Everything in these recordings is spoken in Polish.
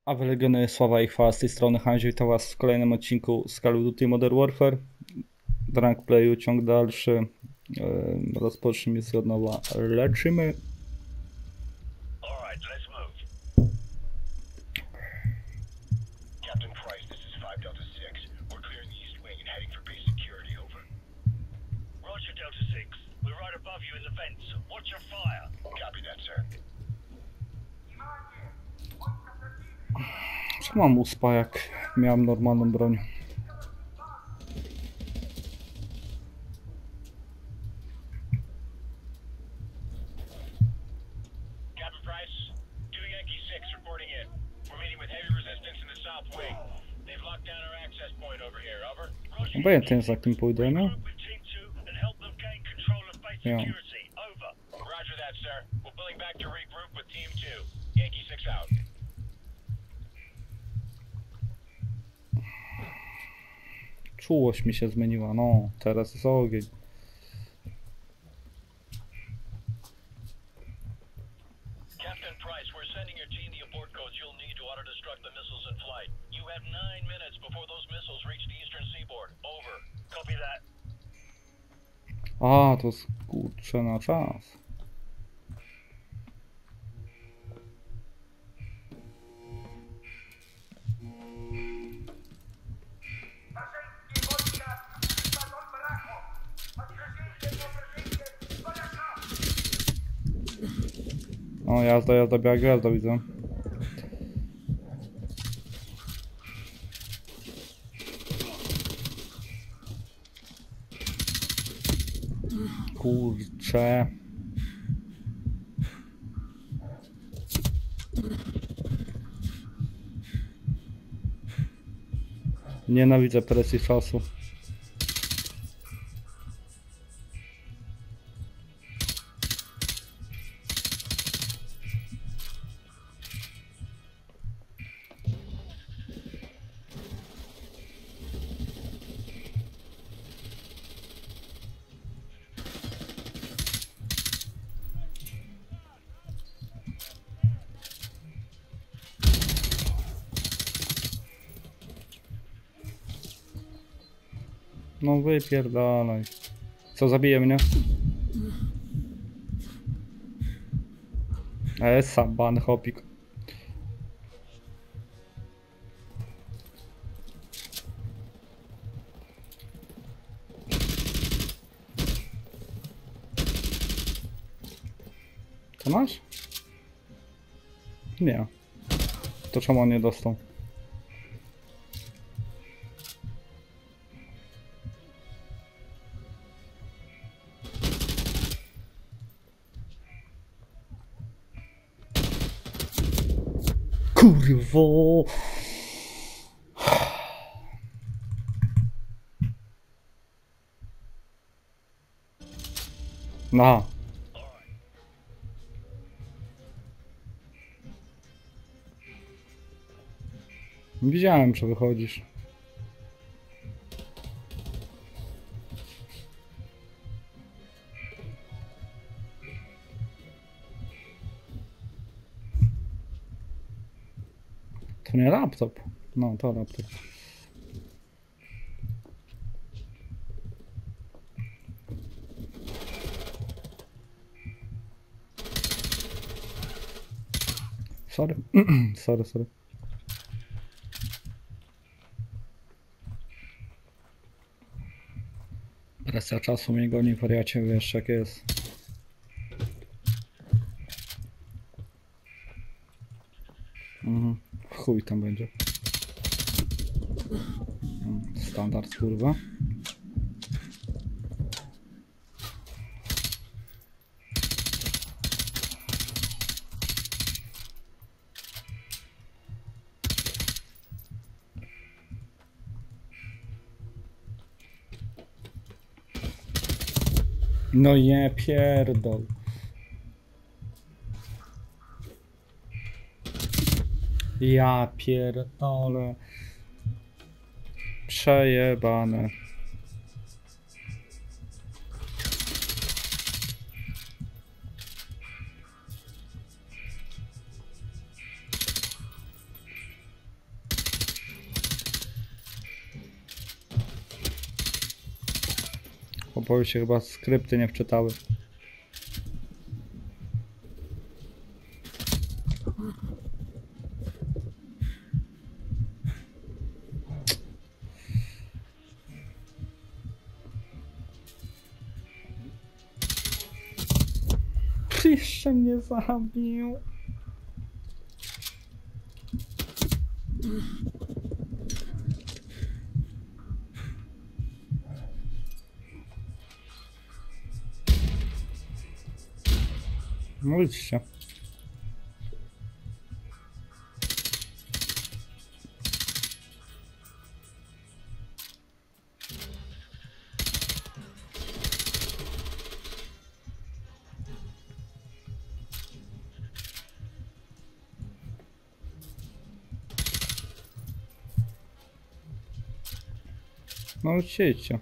A wylegiony sława i chwała z tej strony Hanzi, witam was w kolejnym odcinku z Call of Duty Modern Warfare. Rank playu, ciąg dalszy. Rozpocznijmy się od nowa. Leczymy. Co mam uspa, jak miałem normalną broń? Obojętnie za kim pójdę, no? Ja. Czułość mi się zmieniła, no, teraz jest ogień. A, to jest kurczę na czas. O, jazda, biała gwiazda widzę. Kurczę. Nienawidzę presji czasu. No wypierdalaj. Co, zabije mnie? Sam ban hopik. Co masz? Nie. To czemu on nie dostał? Kurwo! No. Widziałem, że wychodzisz. To nie laptop. No, to laptop. Sorry. sorry. Presja czasu mnie goni, wariacie, wiesz jak jest. Chuj tam będzie. Standard, kurwa. No nie pierdol. Ja pierdolę. Przejebane. Bo się chyba skrypty nie wczytały. Jeszcze mnie zabił. Mówicie. No siedźcie.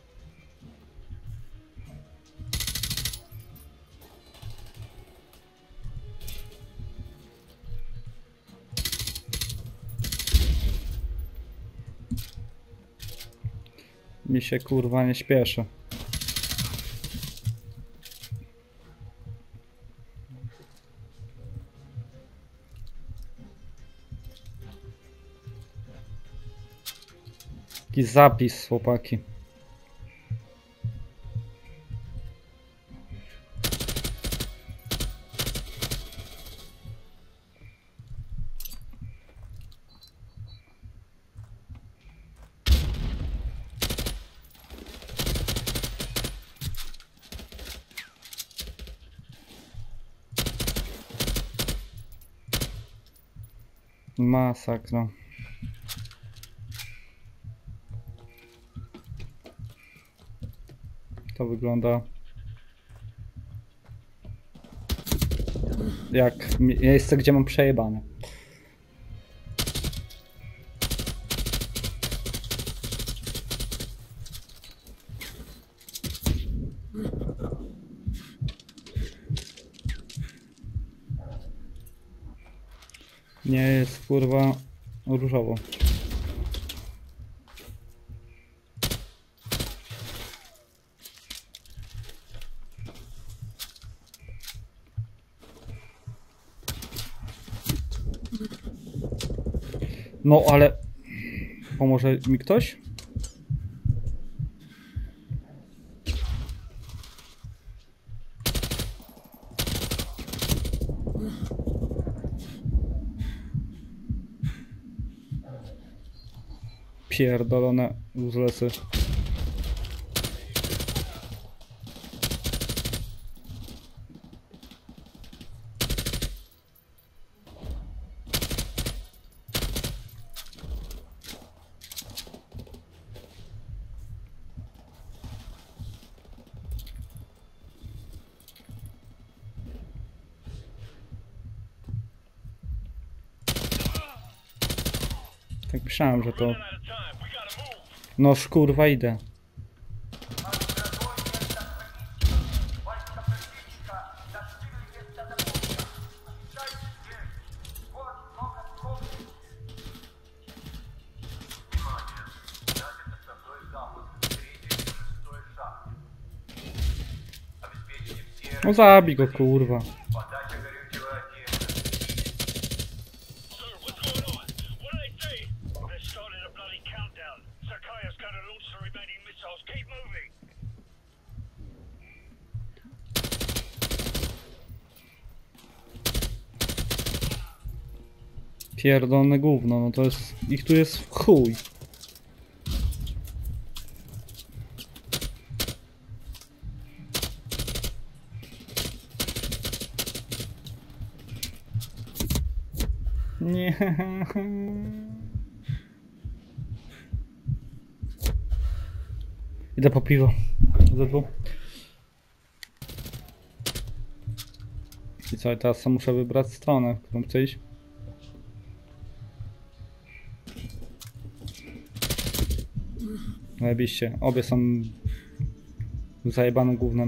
Mi się kurwa nie śpieszy. Taki zapis, chłopaki. Masakra. To wygląda jak miejsce, gdzie mam przejebane. Nie jest kurwa różowo. No ale pomoże mi ktoś? Pierdolone uselessy. Tak myślałem, że to... No kurwa idę. No zabij go kurwa. Pierdolone gówno, no to jest... Ich tu jest w chuj. Nie. Idę po piwo. Z2. I co, teraz muszę wybrać stronę, w którą chcę iść. Zajebiście. Obie są zajebanym gównem.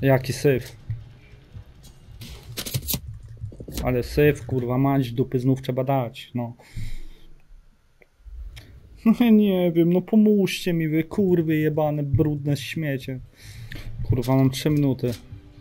Jaki syf. Ale syf, kurwa mać, dupy znów trzeba dać, no. Nie wiem, no pomóżcie mi wy, kurwy jebane, brudne śmiecie. Kurwa, mam 3 minuty.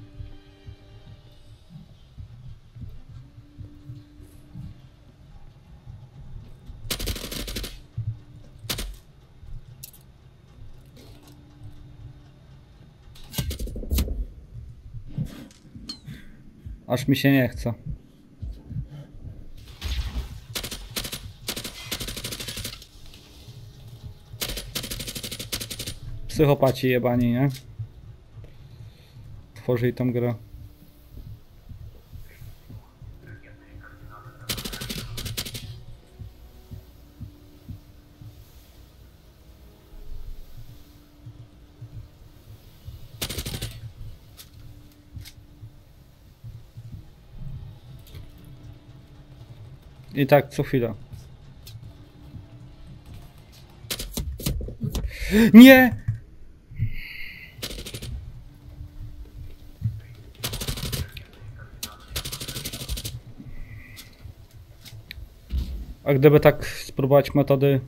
Aż mi się nie chce. Psychopaci jebani, nie? Tworzyli tą grę. I tak co chwila. Nie! A gdyby tak spróbować metody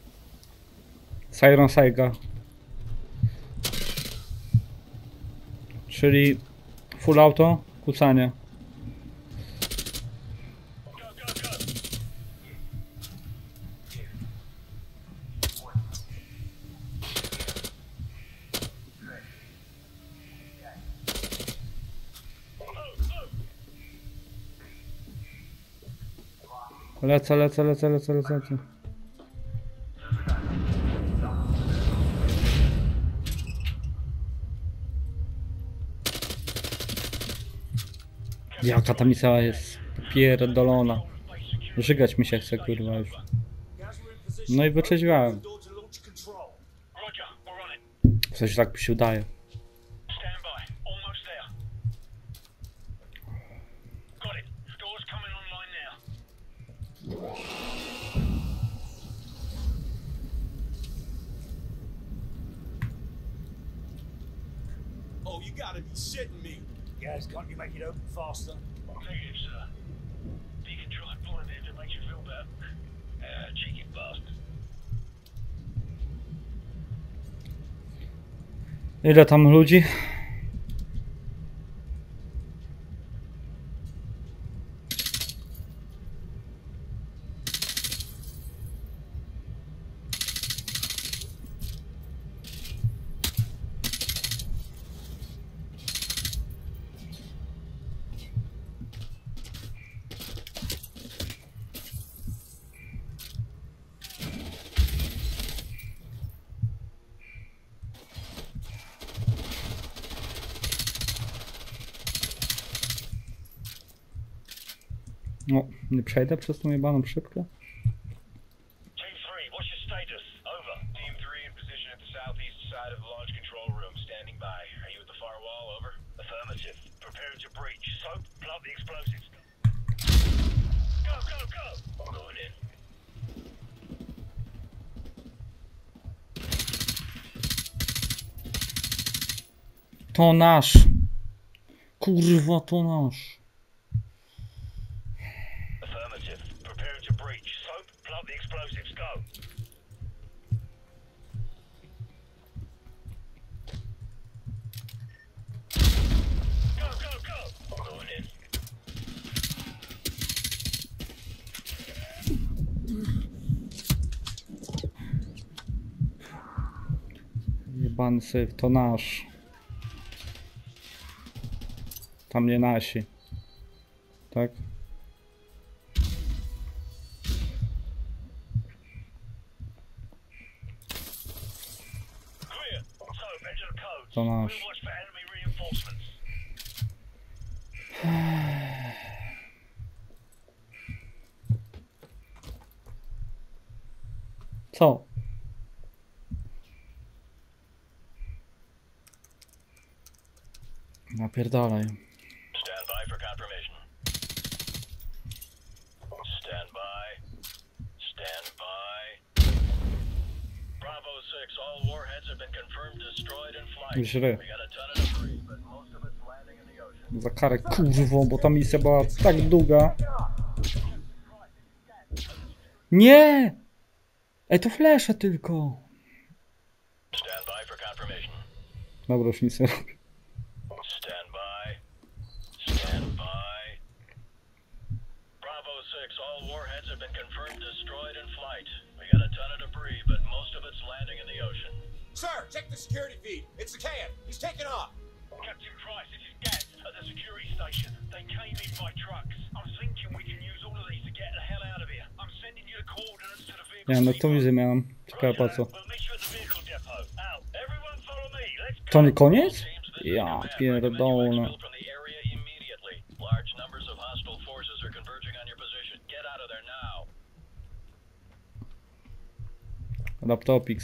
Siren Saiga, czyli full auto, kucanie. Lecę. Jaka ta misja jest pierdolona. Żygać mi się chce, kurwa już. No i wyczeźwiałem. Coś tak mi się udaje. Oh, you gotta be shitting me. Guys, can't you make it open faster? Negative, sir. Deacon tried pulling it if it makes you feel better. Cheeky bastard. Ile tam ludzi? No, nie przejdę przez tą jebaną szybkę. Team 3, what's your status? Over. Team 3 in position at the southeast side of the launch control room, standing by. Are you at the far wall? Over. Affirmative. Preparing to breach. Soap, plant the explosives. Go! Going in. To nasz. Kurwa, to nasz. Affirmative. Preparing to breach. Soap, plant the explosives. Go. Go! Going in. Jebany syf, to nasz. Tam nie nasi. Tak? Clear. Soap, enter the codes. To nasz. We'll watch for enemy reinforcements. Co? Napierdalaj. Stand by for confirmation. Stand by. Bravo 6, all warheads have been confirmed destroyed in flight. Źle. We got a ton of debris, but most of it Za karę, kurwo, bo ta misja była tak długa. Nie! Ej, to flesze tylko. Stand by for confirmation. Dobra, już nic nie robię. Stand by. Stand by. Bravo 6, all warheads have been confirmed destroyed in flight. We got a ton of debris, but most of it's landing in the ocean. Sir, check the security feed. It's the can. He's taking off. Captain Price, this is Gaz at the security station. They came in by trucks. I'm thinking we can use all of these to get the hell out of here. I'm sending you the coordinates to the vehicle. Nie, no to wizję miałem. Ciekawe po co. We'll meet you at the vehicle depot. Out. Everyone follow me. Let's go. To nie koniec? Teams, this is Ja command. pierdolę. Recommend you exfil from the area immediately. Large numbers of hostile forces are converging on your position. Get out of there now. Laptopix.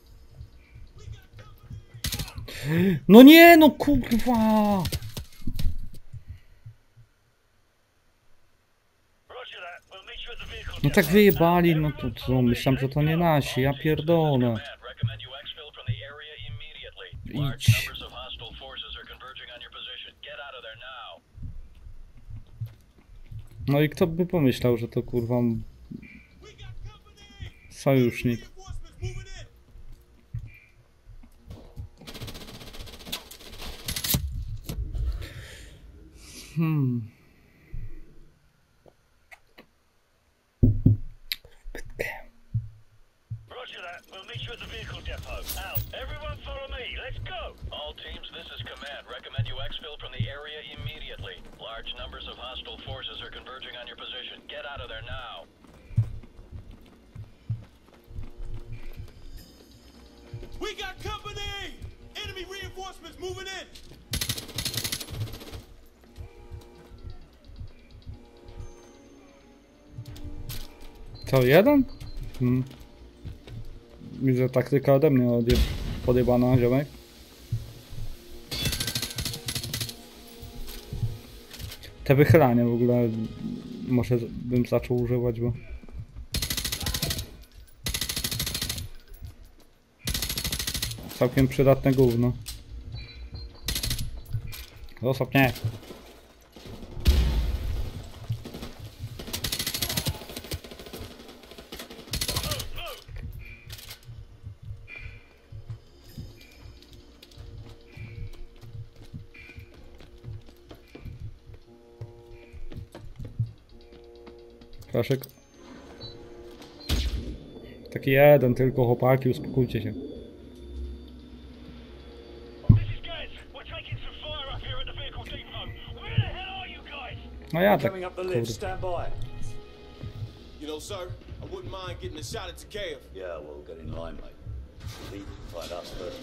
No nie, no kurwa! Roger that. We'll meet you at the vehicle No tak depot. wyjebali, no to co? Myślałem, że to nie nasi, ja pierdolę. Command. Recommend you exfil from the area immediately. Large Idź. numbers of hostile forces are converging on your position. Get out of there now. No i kto by pomyślał, że to kurwa sojusznik. Roger that. We'll meet you at the vehicle depot. Out. Everyone follow me. Let's go. All teams, this is command. Recommend you exfil from the area immediately. Large numbers of hostile forces are converging on your position. Get out of there now. We got company! Enemy reinforcements moving in! Co, jeden? Widzę taktyka ode mnie podjebana, ziomek. Te wychylanie w ogóle może bym zaczął używać, bo... Całkiem przydatne gówno. Zostaw mnie. Kraszek. Taki jeden tylko, chłopaki, uspokójcie się. This is Gaz. We're taking some fire up here at the vehicle depot. Where the hell are you guys? No ja tak, Coming up the kurde. lift. Stand by. You know, sir, I wouldn't mind getting a shot at Takeev. Yeah, well, get in line, mate. Leave and find us first.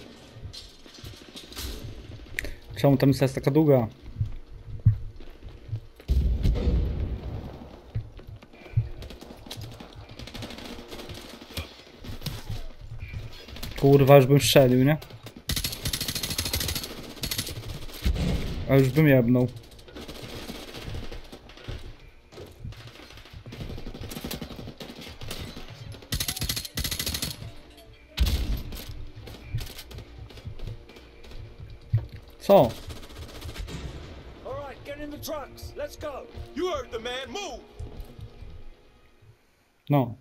Czemu ta misja jest taka długa? Kurwa, już bym strzelił, nie? A już bym jebnął. Co? All right, get in the trucks. Let's go. You heard the man. Move! No.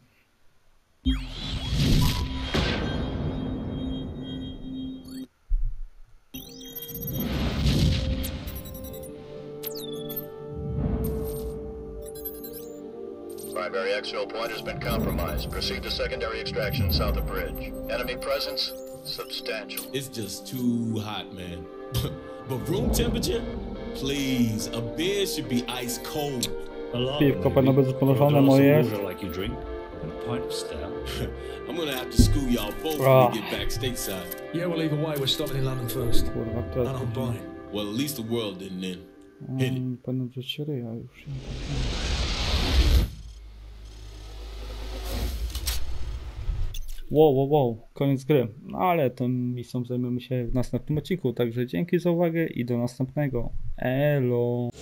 Primary exfil point has been compromised. Proceed to secondary extraction south of bridge. Enemy presence substantial. It's just too hot, man. But room temperature? Please, a bed should be ice cold. Piwko powinno być podnoszone, moje jest. like you drink and a pint of stout. I'm gonna have to school y'all both when we get back stateside. Yeah, well, either way, we're stopping in London first. Kurwa, to And I'm buying. Well, at least the world didn't end. Hit it. powinno być ryja już. Wow, koniec gry. No ale tą misją zajmiemy się w następnym odcinku, także dzięki za uwagę i do następnego. Elo.